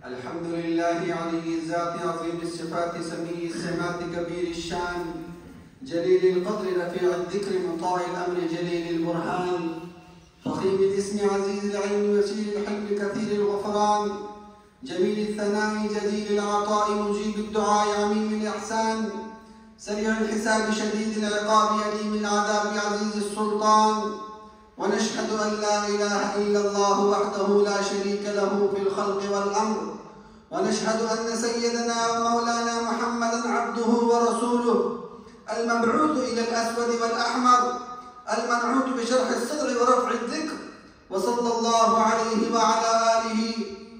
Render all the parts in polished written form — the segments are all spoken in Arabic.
الحمد لله علي الذات عظيم الصفات سمي السمات كبير الشان جليل القدر رفيع الذكر مطاع الأمر جليل البرهان فخيم الاسم عزيز العلم يسير الحلم كثير الغفران جميل الثناء جزيل العطاء مجيب الدعاء عميم الإحسان سريع الحساب شديد العقاب أليم العذاب عزيز السلطان ونشهد أن لا إله إلا الله وحده لا شريك له في الخلق والأمر ونشهد أن سيدنا ومولانا محمدا عبده ورسوله المبعوث إلى الأسود والأحمر المنعوت بشرح الصدر ورفع الذكر وصلى الله عليه وعلى آله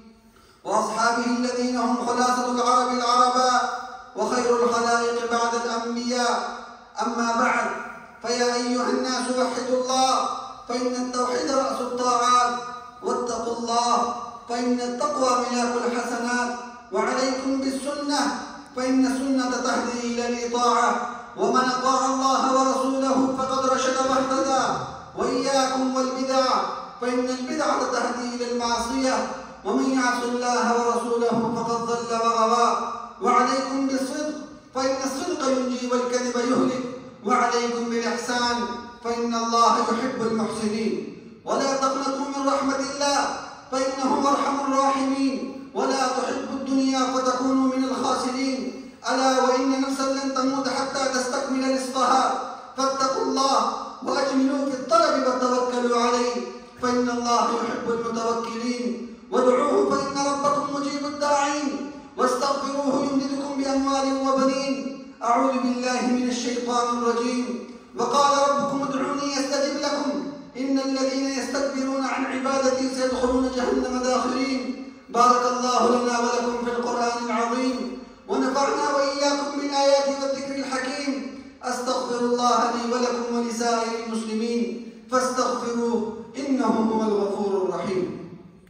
وأصحابه الذين هم خلاصة العرب العرباء وخير الخلائق بعد الأنبياء. أما بعد، فيا أيها الناس وحدوا الله فإن التوحيد رأس الطاعات، واتقوا الله فإن التقوى ملاك الحسنات، وعليكم بالسنة فإن السنة تهدي إلى الإطاعة، ومن أطاع الله ورسوله فقد رشد واهتدى، وإياكم والبدع فإن البدعة تهدي إلى المعصية، ومن يعص الله ورسوله فقد ضل وغوى. وعليكم بالصدق فإن الصدق ينجي والكذب يهلك، وعليكم بالإحسان فإن الله يحب المحسنين. ولا تقنطوا من رحمة الله فإنه أرحم الراحمين، ولا تحبوا الدنيا فتكونوا من الخاسرين. ألا وإن نفسا لن تموت حتى تستكمل رزقها، فاتقوا الله وأجملوا في الطلب وتوكلوا عليه فإن الله يحب المتوكلين. وادعوه فإن ربكم مجيب الداعين، واستغفروه يمددكم بأموال وبنين. أعوذ بالله من الشيطان الرجيم. وقال ربكم ادعوني يستجب لكم إن الذين يستكبرون عن عبادتي سيدخلون جهنم داخرين. بارك الله لنا ولكم في القرآن العظيم، ونفعنا وإياكم بالآيات والذكر الحكيم. أستغفر الله لي ولكم ولسائر المسلمين فاستغفروه إنه هو الغفور الرحيم.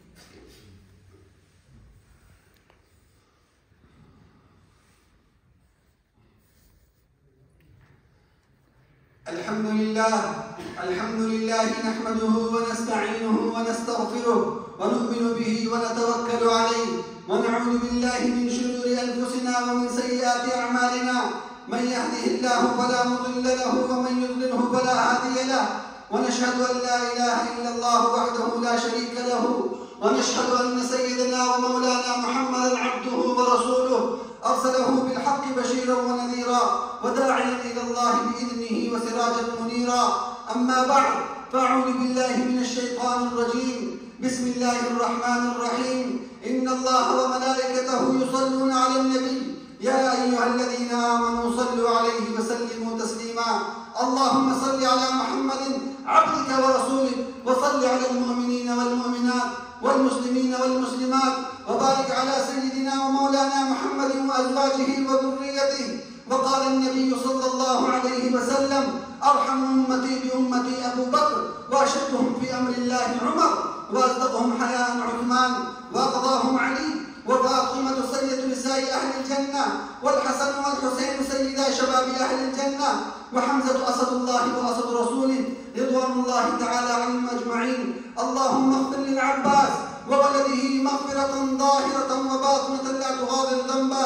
الحمد لله نحمده ونستعينه ونستغفره ونؤمن به ونتوكل عليه، ونعوذ بالله من شرور أنفسنا ومن سيئات أعمالنا. من يهده الله فلا مضل له ومن يضلله فلا هادي له، ونشهد أن لا إله إلا الله وحده لا شريك له، ونشهد أن سيدنا ومولانا محمدا عبده ورسوله أرسله بالحق بشيرا ونذيرا وداعيا إلى الله بإذنه وسراجا منيرا. أما بعد، فأعوذ بالله من الشيطان الرجيم. بسم الله الرحمن الرحيم. إن الله وملائكته يصلون على النبي يا أيها الذين آمنوا صلوا عليه وسلموا تسليما. اللهم صل على محمد عبدك ورسولك، وصل على المؤمنين والمؤمنات والمسلمين والمسلمات، وبارك على سيدنا ومولانا محمد وأزواجه وذريته. وقال النبي صلى الله عليه وسلم: أرحم أمتي بأمتي أبو بكر، وأشدهم في أمر الله عمر، وأصدقهم حياء عثمان، وأقضاهم علي، وفاطمة سيدة نساء أهل الجنة، والحسن والحسين سيدا شباب أهل الجنة، وحمزة أسد الله وأسد رسوله رضوان الله تعالى عنهم أجمعين. اللهم اغفر للعباس وولده مغفرة ظاهرة وباطنة لا تغادر ذنبا.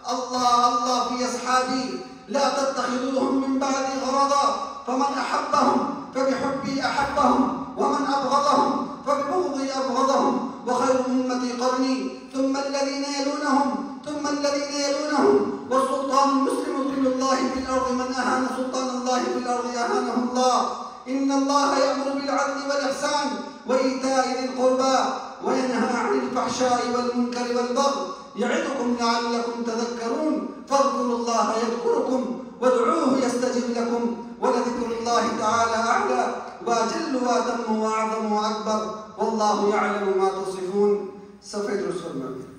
الله في أصحابي لا تتخذوهم من بعدي غرضا، فمن أحبهم فبحبي أحبهم، ومن أبغضهم فببغضي أبغضهم، وخير أمتي قرني ثم الذين يلونهم ثم الذين يلونهم. والسلطان المسلم ظل الله في الأرض، من أهان سلطان الله في الأرض أهانه الله. إن الله يأمر بالعدل والإحسان وإيتاء ذي القربى وينهى عن الفحشاء والمنكر والبغي يعظكم لعلكم تذكرون. فاذكروا الله يذكركم وادعوه يستجب لكم، ولذكر الله تعالى أعلى وأجل وأتم وأعظم وأكبر، والله يعلم ما تصفون. سفيد رسول الله.